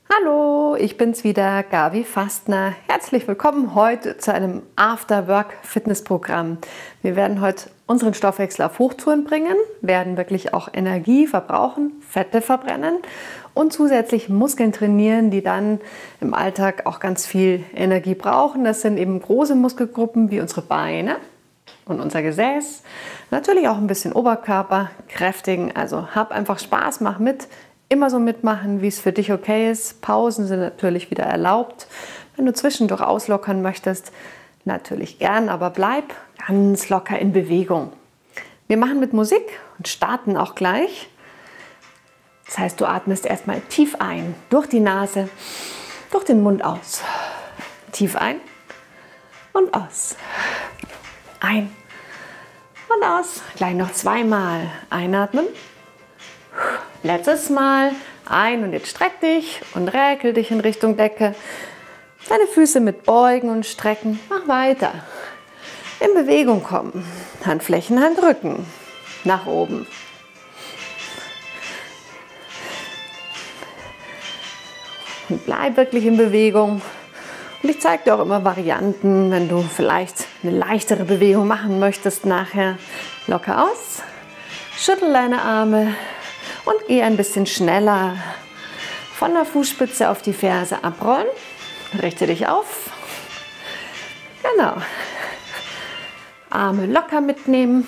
Hallo, ich bin's wieder, Gabi Fastner. Herzlich willkommen heute zu einem After-Work-Fitness-Programm. Wir werden heute unseren Stoffwechsel auf Hochtouren bringen, werden wirklich auch Energie verbrauchen, Fette verbrennen und zusätzlich Muskeln trainieren, die dann im Alltag auch ganz viel Energie brauchen. Das sind eben große Muskelgruppen wie unsere Beine und unser Gesäß. Natürlich auch ein bisschen Oberkörper, kräftigen. Also hab einfach Spaß, mach mit. Immer so mitmachen, wie es für dich okay ist. Pausen sind natürlich wieder erlaubt. Wenn du zwischendurch auslockern möchtest, natürlich gern, aber bleib ganz locker in Bewegung. Wir machen mit Musik und starten auch gleich. Das heißt, du atmest erstmal tief ein, durch die Nase, durch den Mund aus. Tief ein und aus. Ein und aus. Gleich noch zweimal einatmen. Letztes Mal ein und jetzt streck dich und räkel dich in Richtung Decke. Deine Füße mit beugen und strecken. Mach weiter. In Bewegung kommen. Handflächen, Handrücken. Nach oben. Und bleib wirklich in Bewegung. Und ich zeige dir auch immer Varianten, wenn du vielleicht eine leichtere Bewegung machen möchtest nachher. Locker aus. Schüttel deine Arme. Und geh ein bisschen schneller von der Fußspitze auf die Ferse abrollen. Richte dich auf. Genau. Arme locker mitnehmen.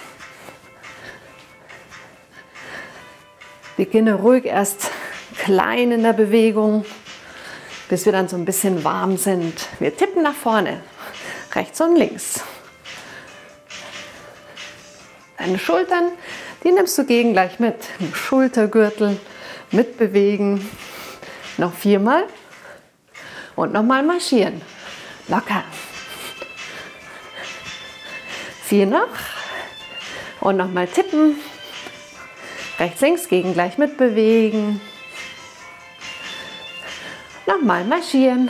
Beginne ruhig erst klein in der Bewegung, bis wir dann so ein bisschen warm sind. Wir tippen nach vorne, rechts und links. Deine Schultern, die nimmst du gleich mit. Schultergürtel mitbewegen. Noch 4-mal. Und nochmal marschieren. Locker. 4 noch. Und nochmal tippen. Rechts, links, gleich mitbewegen. Nochmal marschieren.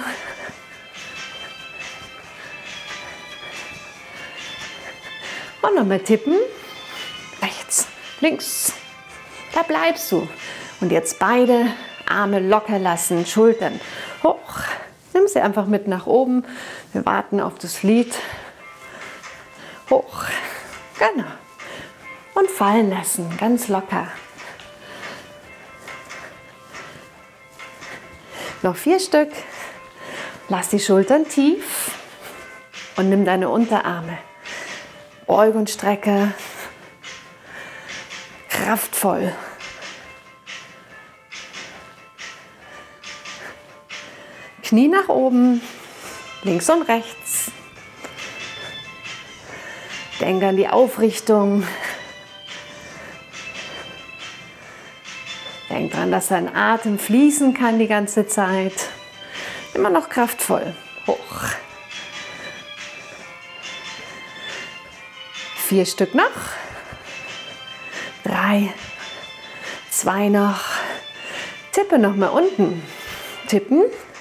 Und nochmal tippen. Rechts, links, da bleibst du. Und jetzt beide Arme locker lassen, Schultern hoch. Nimm sie einfach mit nach oben. Wir warten auf das Lied. Hoch, genau. Und fallen lassen, ganz locker. Noch 4 Stück. Lass die Schultern tief und nimm deine Unterarme. Beug und strecke. Kraftvoll. Knie nach oben, links und rechts. Denke an die Aufrichtung. Denk daran, dass dein Atem fließen kann die ganze Zeit. Immer noch kraftvoll. Hoch. 4 Stück noch. 3, 2 noch. Tippe noch mal unten. Tippen.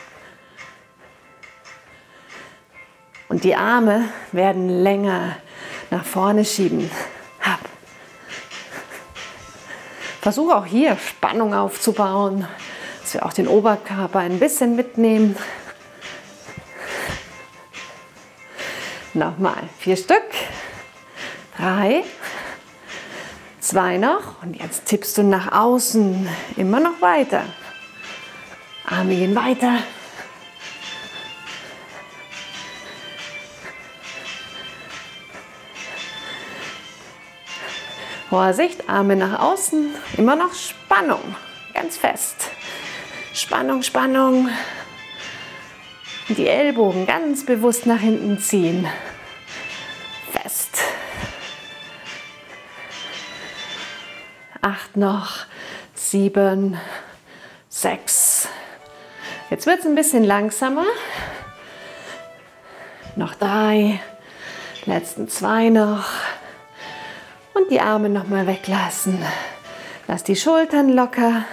Und die Arme werden länger nach vorne schieben. Hab. Versuche auch hier Spannung aufzubauen, dass wir auch den Oberkörper ein bisschen mitnehmen. Nochmal 4 Stück. 3, 2 noch. Und jetzt tippst du nach außen. Immer noch weiter. Arme gehen weiter. Vorsicht, Arme nach außen. Immer noch Spannung. Ganz fest. Spannung, Spannung. Die Ellbogen ganz bewusst nach hinten ziehen. Fest. 8 noch. 7, 6. Jetzt wird es ein bisschen langsamer. Noch 3. Letzten 2 noch. Und die Arme noch mal weglassen. Lass die Schultern locker.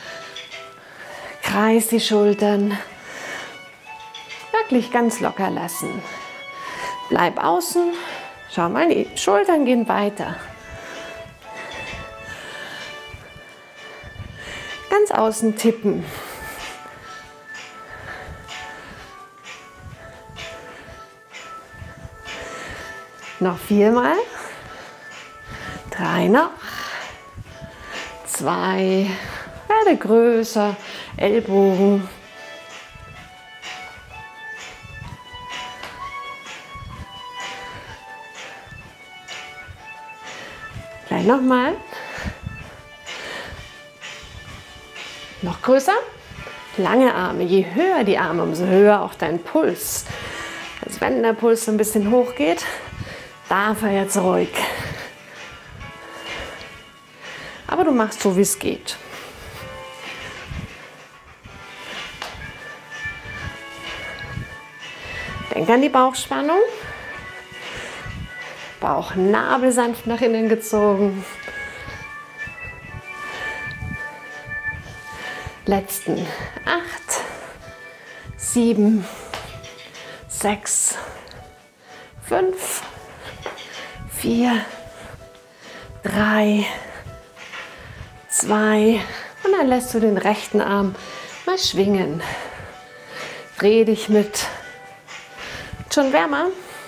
Kreis die Schultern. Wirklich ganz locker lassen. Bleib außen. Schau mal, die Schultern gehen weiter. Ganz außen tippen. Noch 4 Mal. 3 noch. 2. Werde größer. Ellbogen. Gleich nochmal. Noch größer. Lange Arme. Je höher die Arme, umso höher auch dein Puls. Also wenn der Puls so ein bisschen hoch geht, darf er jetzt ruhig. Aber du machst so, wie es geht. Denk an die Bauchspannung. Bauchnabel sanft nach innen gezogen. Letzten 8, 7, 6, 5, 4, 3, 2 und dann lässt du den rechten Arm mal schwingen. Dreh dich mit. Schon wärmer?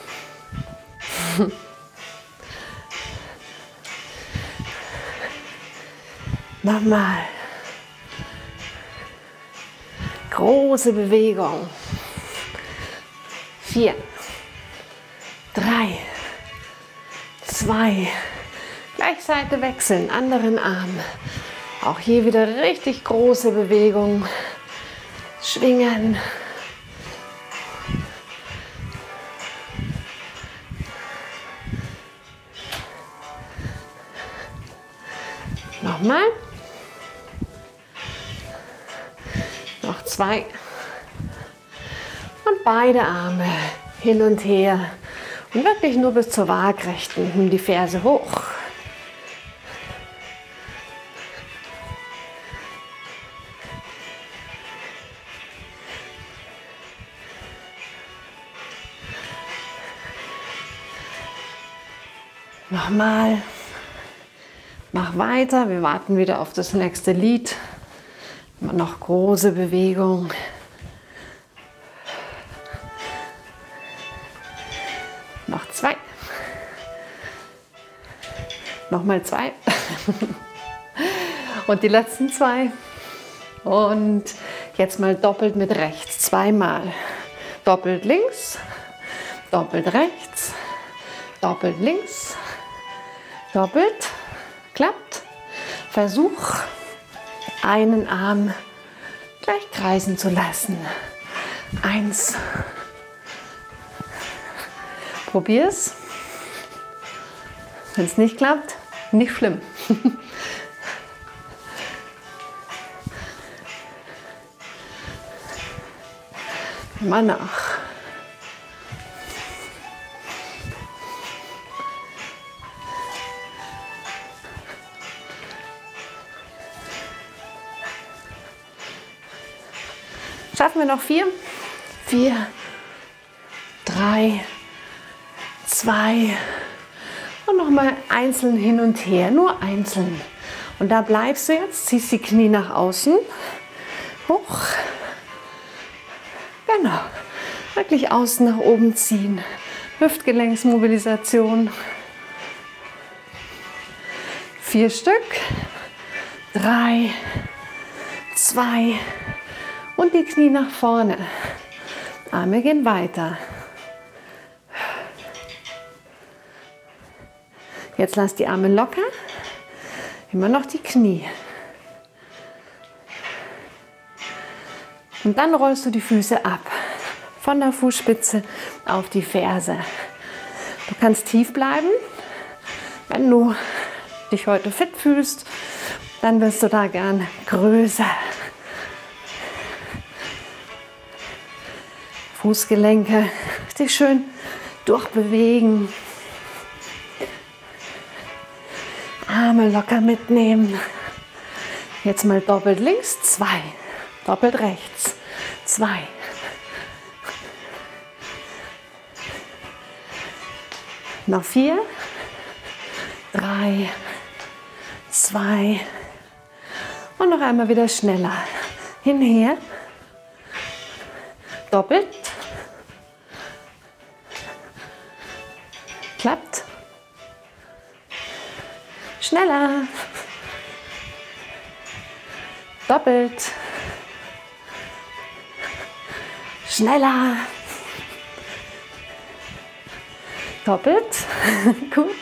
Nochmal. Große Bewegung. 4, 3, 2. Gleich Seite wechseln, anderen Arm. Auch hier wieder richtig große Bewegung. Schwingen. Nochmal. Noch 2. Und beide Arme hin und her. Und wirklich nur bis zur Waagrechten. Nimm die Ferse hoch. Nochmal. Mach weiter. Wir warten wieder auf das nächste Lied. Immer noch große Bewegung. Noch 2. Nochmal 2. Und die letzten 2. Und jetzt mal doppelt mit rechts. 2 Mal. Doppelt links. Doppelt rechts. Doppelt links. Doppelt. Klappt. Versuch, einen Arm gleich kreisen zu lassen. 1. Probier's. Wenn es nicht klappt, nicht schlimm. Mal nach. Schaffen wir noch 4? 4, 3, 2 und nochmal einzeln hin und her, nur einzeln. Und da bleibst du jetzt, ziehst die Knie nach außen, hoch, genau, wirklich außen nach oben ziehen, Hüftgelenksmobilisation, 4 Stück, 3, 2 und die Knie nach vorne. Arme gehen weiter. Jetzt lass die Arme locker. Immer noch die Knie. Und dann rollst du die Füße ab. Von der Fußspitze auf die Ferse. Du kannst tief bleiben. Wenn du dich heute fit fühlst, dann wirst du da gern größer. Fußgelenke richtig schön durchbewegen. Arme locker mitnehmen. Jetzt mal doppelt links, 2. Doppelt rechts, 2. Noch 4, 3, 2. Und noch einmal wieder schneller. Hinher. Doppelt. Klappt. Schneller. Doppelt. Schneller. Doppelt. Gut.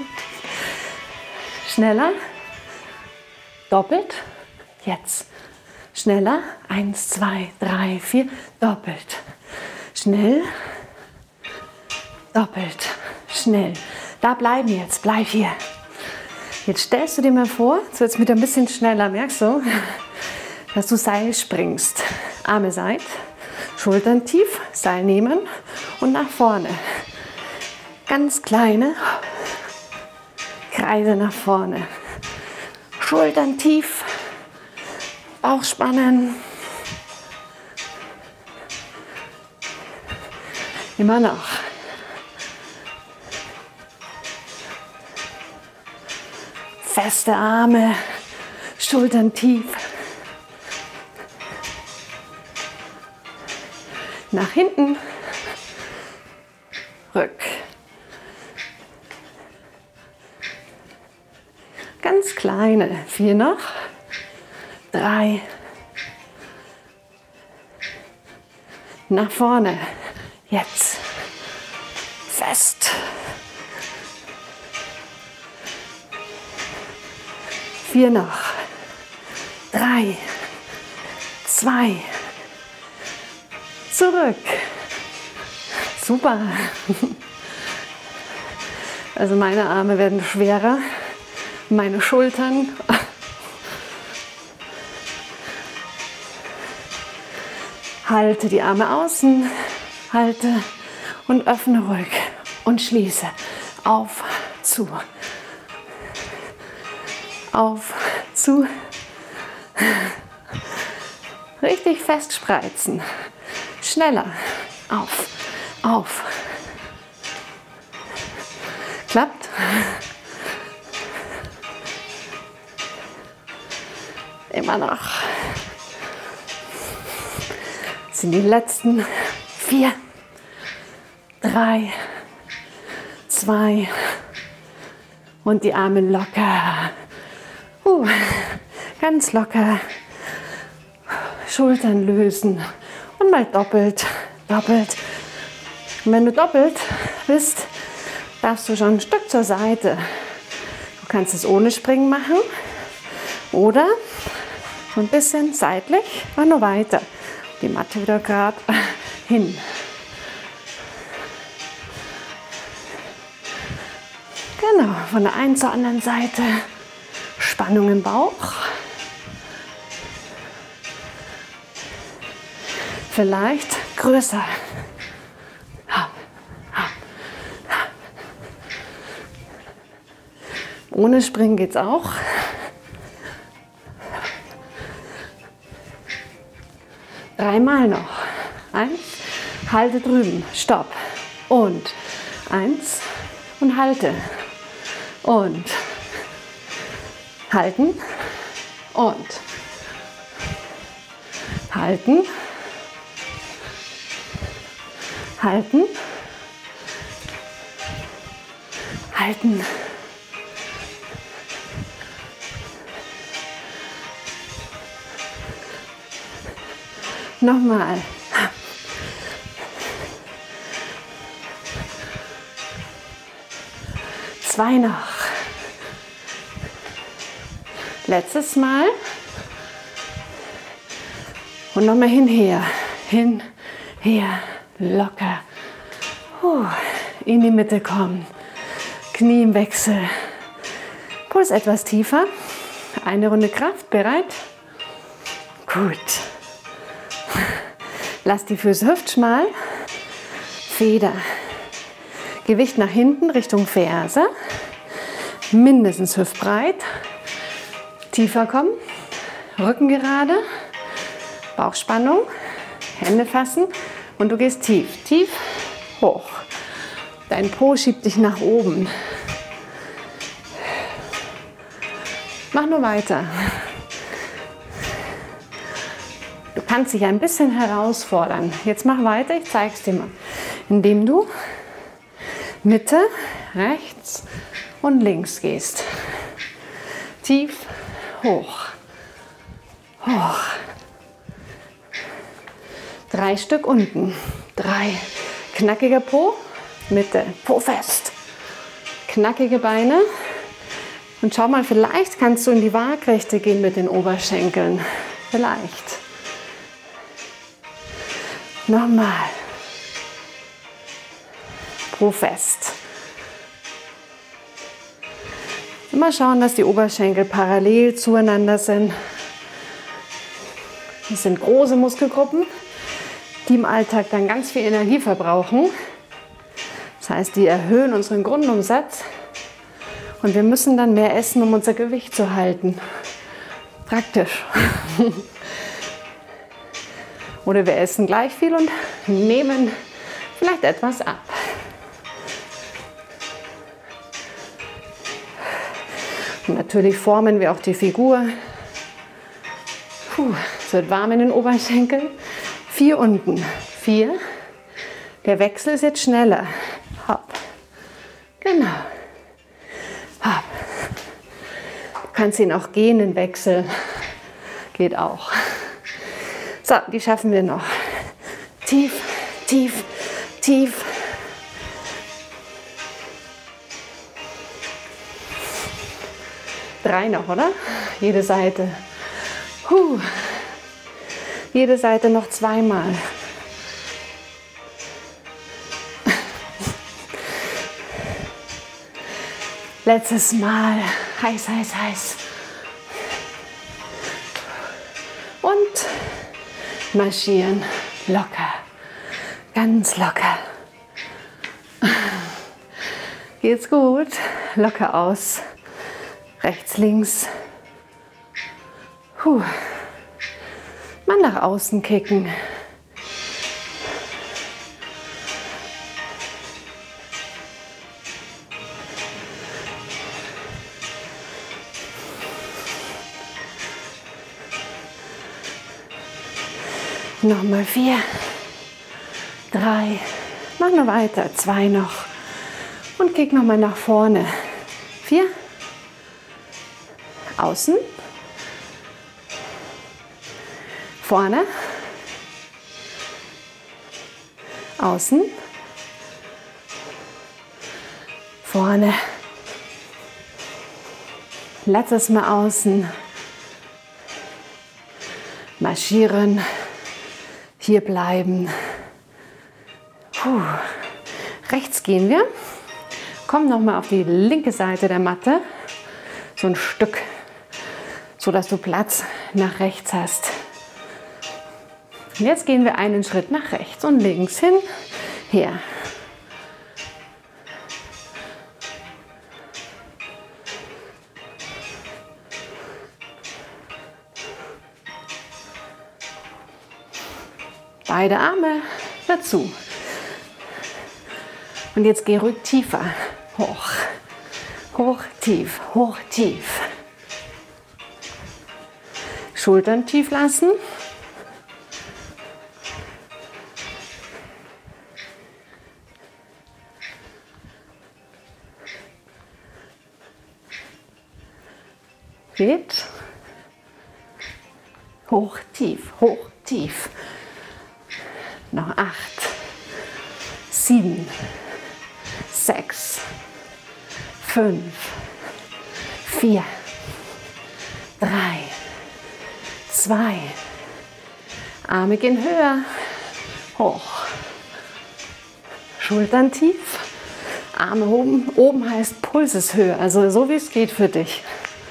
Schneller. Doppelt. Jetzt. Schneller. 1, 2, 3, 4. Doppelt. Schnell. Doppelt. Schnell. Da bleiben jetzt. Bleib hier. Jetzt stellst du dir mal vor, jetzt wird es wieder ein bisschen schneller, merkst du, dass du Seil springst. Arme seit, Schultern tief, Seil nehmen und nach vorne. Ganz kleine Kreise nach vorne. Schultern tief, Bauch spannen. Immer noch. Feste Arme, Schultern tief. Nach hinten, rück. Ganz kleine, 4 noch, 3. Nach vorne, jetzt, fest. 4 noch, 3, 2, zurück. Super. Also meine Arme werden schwerer, meine Schultern. Halte die Arme außen, halte und öffne ruhig und schließe. Auf, zu. Auf, zu. Richtig fest spreizen. Schneller. Auf, auf. Klappt. Immer noch. Das sind die letzten 4, 3, 2 und die Arme locker. Ganz locker. Schultern lösen und mal doppelt, doppelt. Und wenn du doppelt bist, darfst du schon ein Stück zur Seite. Du kannst es ohne Springen machen oder so ein bisschen seitlich, aber nur weiter. Die Matte wieder gerade hin. Genau, von der einen zur anderen Seite. Spannung im Bauch. Vielleicht größer. Ohne Springen geht's auch. Dreimal noch. 1, halte drüben, stopp. Und 1 und halte. Und halten und halten, halten, halten. Nochmal. Zwei noch. Letztes Mal. Und nochmal hinher. Hin, her, locker. In die Mitte kommen. Knie im Wechsel. Puls etwas tiefer. Eine Runde Kraft. Bereit? Gut. Lass die Füße hüftschmal. Feder. Gewicht nach hinten Richtung Ferse. Mindestens hüftbreit. Tiefer kommen. Rücken gerade. Bauchspannung. Hände fassen. Und du gehst tief. Tief, hoch. Dein Po schiebt dich nach oben. Mach nur weiter. Du kannst dich ein bisschen herausfordern. Jetzt mach weiter, ich zeige es dir mal. Indem du Mitte, rechts und links gehst. tief, hoch, hoch. 3 Stück unten. 3. Knackiger Po, Mitte, Po fest. Knackige Beine. Und schau mal, vielleicht kannst du in die Waagrechte gehen mit den Oberschenkeln. Vielleicht. Nochmal. Po fest. Immer schauen, dass die Oberschenkel parallel zueinander sind. Das sind große Muskelgruppen, die im Alltag dann ganz viel Energie verbrauchen. Das heißt, die erhöhen unseren Grundumsatz und wir müssen dann mehr essen, um unser Gewicht zu halten. Praktisch. Oder wir essen gleich viel und nehmen vielleicht etwas ab. Und natürlich formen wir auch die Figur. Es wird warm in den Oberschenkeln. 4 unten. 4. Der Wechsel ist jetzt schneller. Hopp. Genau. Hopp. Du kannst ihn auch gehen, wechseln. Geht auch. So, die schaffen wir noch. Tief, tief, tief. Drei noch, oder? Jede Seite. Jede Seite noch 2-mal. Letztes Mal. Heiß, heiß, heiß. Und marschieren. Locker. Ganz locker. Geht's gut? Locker aus. Rechts, links. Mal nach außen kicken. Nochmal 4, 3, mach nur weiter, 2 noch und kick nochmal nach vorne. 4, außen, vorne, außen, vorne, letztes Mal außen, marschieren, hier bleiben. Rechts gehen wir, kommen nochmal auf die linke Seite der Matte, so ein Stück, so dass du Platz nach rechts hast. Und jetzt gehen wir einen Schritt nach rechts und links hin, her. Beide Arme dazu. Und jetzt geh ruhig tiefer. Hoch, hoch, tief, hoch, tief. Schultern tief lassen. Geht. Hoch, tief, hoch, tief. Noch 8, 7, 6, 5, 4, 3, 2. Arme gehen höher, hoch. Schultern tief, Arme oben. Oben heißt Puls ist höher, also so wie es geht für dich.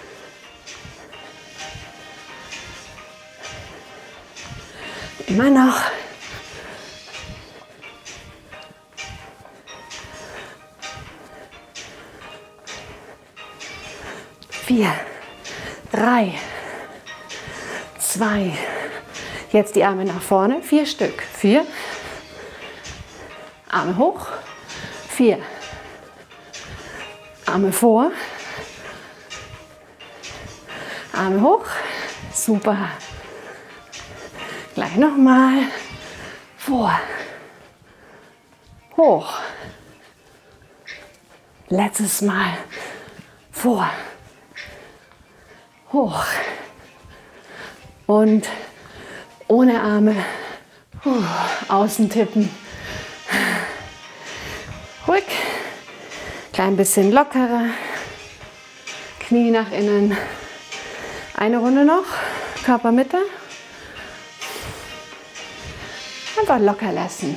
Immer noch. 4, 3, 2. Jetzt die Arme nach vorne. 4 Stück. 4. Arme hoch. 4. Arme vor. Arme hoch. Super. Gleich nochmal. Vor. Hoch. Letztes Mal. Vor. hoch und ohne Arme außen tippen. Ruhig, klein bisschen lockerer, Knie nach innen. Eine Runde noch, Körpermitte. Einfach locker lassen.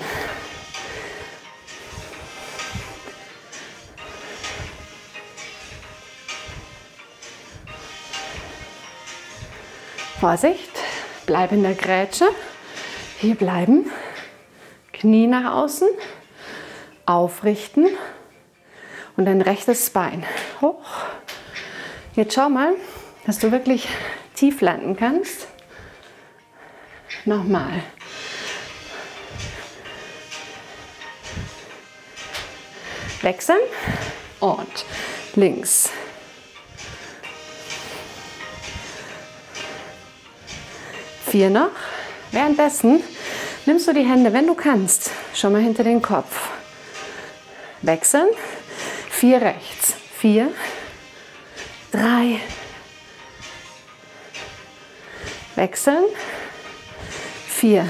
Vorsicht, bleib in der Grätsche. Hier bleiben. Knie nach außen, aufrichten und dein rechtes Bein hoch. Jetzt schau mal, dass du wirklich tief landen kannst. Nochmal. Wechseln und links. Vier noch. Währenddessen nimmst du die Hände, wenn du kannst, schon mal hinter den Kopf. Wechseln. 4 rechts. 4, 3. Wechseln. 4.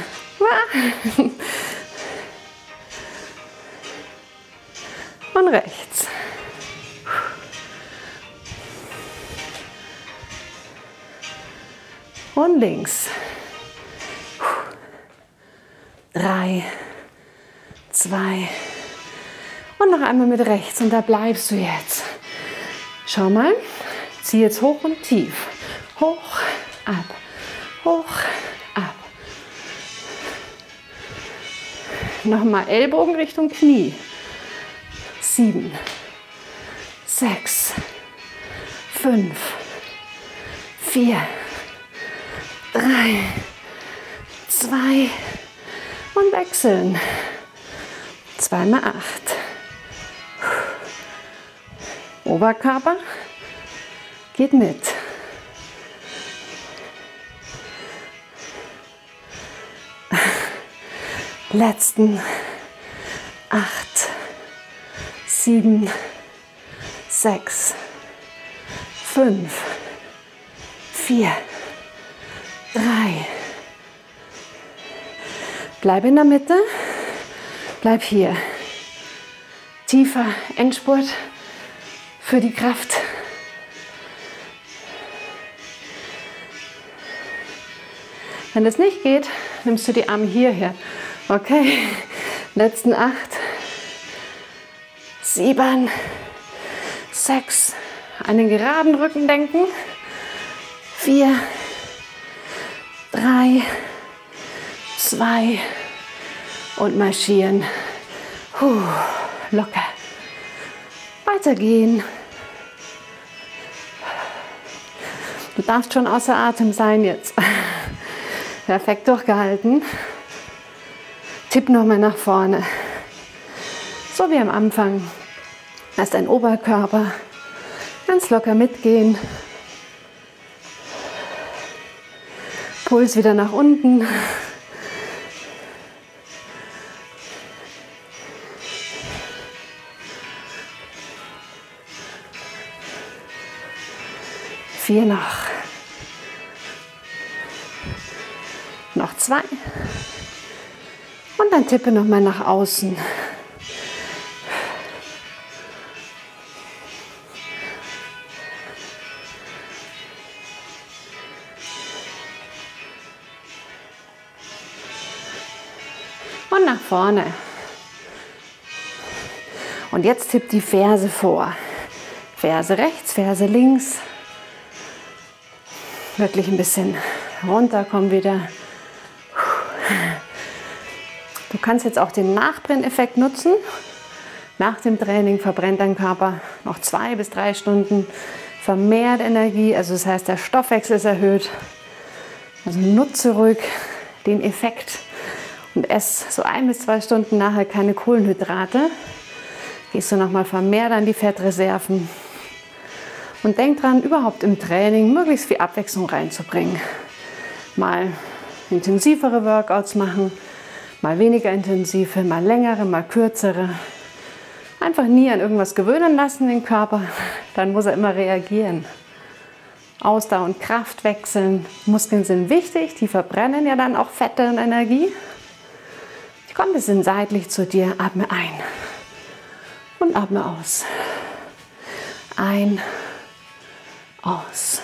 Und rechts. Und links. 3, 2 und noch einmal mit rechts und da bleibst du jetzt. Schau mal, zieh jetzt hoch und tief. Hoch, ab, hoch, ab. Nochmal Ellbogen Richtung Knie. 7, 6, 5, 4, 3, 2 und wechseln. 2 mal 8. Oberkörper geht mit. Letzten 8, 7, 6, 5, 4, 3. Bleib in der Mitte, bleib hier. Tiefer Endspurt für die Kraft. Wenn das nicht geht, nimmst du die Arme hierher. Okay, letzten 8, 7, 6, an den geraden Rücken denken. 4, 3, 2 und marschieren. Locker. Weitergehen. Du darfst schon außer Atem sein jetzt. Perfekt durchgehalten. Tipp nochmal nach vorne. So wie am Anfang. Lass dein Oberkörper ganz locker mitgehen. Puls wieder nach unten. Vier noch. Noch 2. Und dann tippe nochmal nach außen. Und nach vorne. Und jetzt tipp die Ferse vor. Ferse rechts, Ferse links. Wirklich ein bisschen runterkommen wieder. Du kannst jetzt auch den Nachbrenneffekt nutzen. Nach dem Training verbrennt dein Körper noch 2 bis 3 Stunden vermehrt Energie. Also das heißt, der Stoffwechsel ist erhöht. Also nutze ruhig den Effekt und ess so 1 bis 2 Stunden nachher keine Kohlenhydrate. Gehst du nochmal vermehrt an die Fettreserven. Und denk dran, überhaupt im Training möglichst viel Abwechslung reinzubringen. Mal intensivere Workouts machen, mal weniger intensive, mal längere, mal kürzere. Einfach nie an irgendwas gewöhnen lassen, den Körper. Dann muss er immer reagieren. Ausdauer und Kraft wechseln. Muskeln sind wichtig, die verbrennen ja dann auch Fette und Energie. Ich komme ein bisschen seitlich zu dir, atme ein und atme aus. Ein, aus.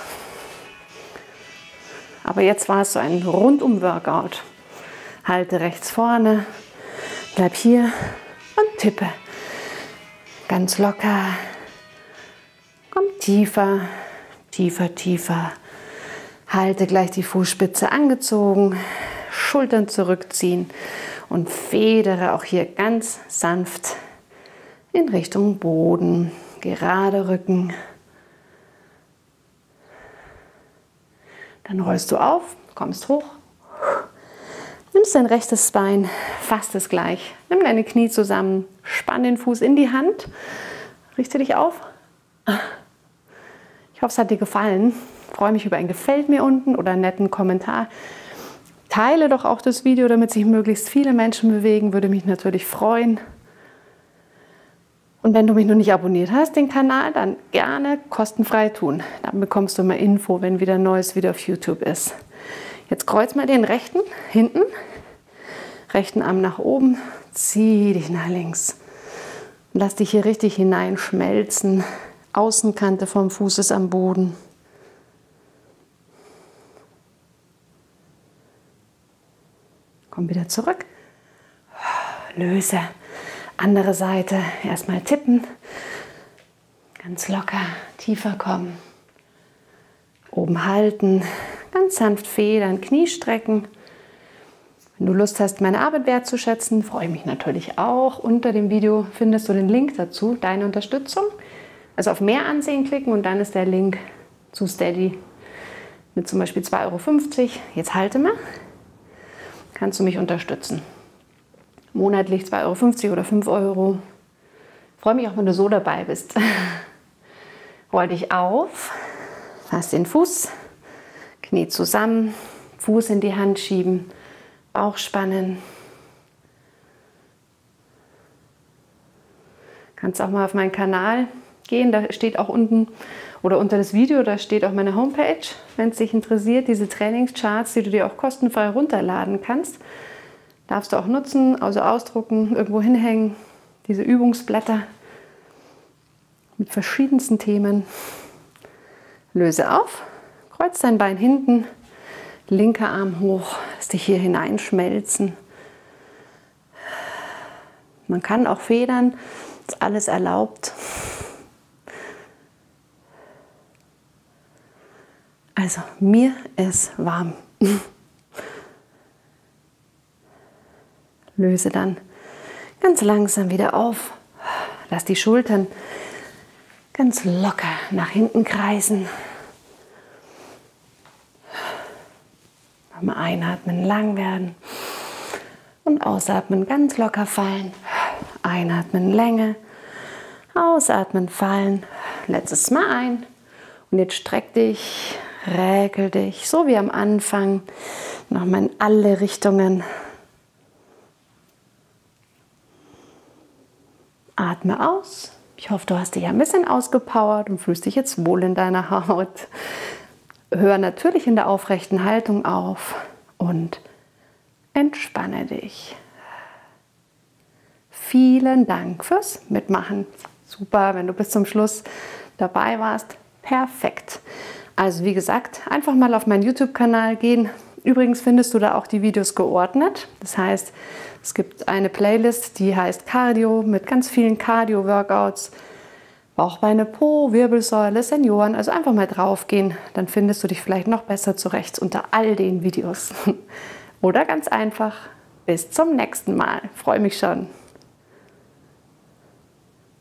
Aber jetzt war es so ein Rundum-Workout. Halte rechts vorne, bleib hier und tippe. Ganz locker. Komm tiefer, tiefer, tiefer. Halte gleich die Fußspitze angezogen, Schultern zurückziehen und federe auch hier ganz sanft in Richtung Boden. Gerade Rücken. Dann rollst du auf, kommst hoch. Nimmst dein rechtes Bein, fasst es gleich. Nimm deine Knie zusammen, spann den Fuß in die Hand. Richte dich auf. Ich hoffe, es hat dir gefallen. Ich freue mich über ein Gefällt mir unten oder einen netten Kommentar. Teile doch auch das Video, damit sich möglichst viele Menschen bewegen. Würde mich natürlich freuen. Und wenn du mich noch nicht abonniert hast, den Kanal, dann gerne kostenfrei tun. Dann bekommst du immer Info, wenn wieder ein neues Video auf YouTube ist. Jetzt kreuz mal den rechten, hinten. Rechten Arm nach oben, zieh dich nach links. Und lass dich hier richtig hineinschmelzen. Außenkante vom Fuß ist am Boden. Komm wieder zurück. Löse. Andere Seite. Erstmal tippen. Ganz locker. Tiefer kommen. Oben halten. Ganz sanft federn. Knie strecken. Wenn du Lust hast, meine Arbeit wertzuschätzen, freue ich mich natürlich auch. Unter dem Video findest du den Link dazu, deine Unterstützung. Also auf mehr ansehen klicken und dann ist der Link zu Steady mit zum Beispiel 2,50 €. Jetzt halte mal. Kannst du mich unterstützen. Monatlich 2,50 € oder 5 €. Ich freue mich auch, wenn du so dabei bist. Roll dich auf, fass den Fuß, Knie zusammen, Fuß in die Hand schieben, Bauch spannen. Kannst auch mal auf meinen Kanal gehen, da steht auch unten oder unter das Video, da steht auch meine Homepage, wenn es dich interessiert, diese Trainingscharts, die du dir auch kostenfrei runterladen kannst. Darfst du auch nutzen, also ausdrucken, irgendwo hinhängen, diese Übungsblätter mit verschiedensten Themen. Löse auf, kreuz dein Bein hinten, linker Arm hoch, lass dich hier hineinschmelzen. Man kann auch federn, ist alles erlaubt. Also, mir ist warm. Löse dann ganz langsam wieder auf. Lass die Schultern ganz locker nach hinten kreisen. Mal einatmen, lang werden. Und ausatmen, ganz locker fallen. Einatmen, Länge. Ausatmen, fallen. Letztes Mal ein. Und jetzt streck dich. Räkel dich, so wie am Anfang, nochmal in alle Richtungen. Atme aus. Ich hoffe, du hast dich ein bisschen ausgepowert und fühlst dich jetzt wohl in deiner Haut. Hör natürlich in der aufrechten Haltung auf und entspanne dich. Vielen Dank fürs Mitmachen. Super, wenn du bis zum Schluss dabei warst. Perfekt. Also wie gesagt, einfach mal auf meinen YouTube-Kanal gehen. Übrigens findest du da auch die Videos geordnet. Das heißt, es gibt eine Playlist, die heißt Cardio mit ganz vielen Cardio-Workouts. Bauch, Beine, Po, Wirbelsäule, Senioren. Also einfach mal drauf gehen, dann findest du dich vielleicht noch besser zurecht unter all den Videos. Oder ganz einfach, bis zum nächsten Mal. Freue mich schon.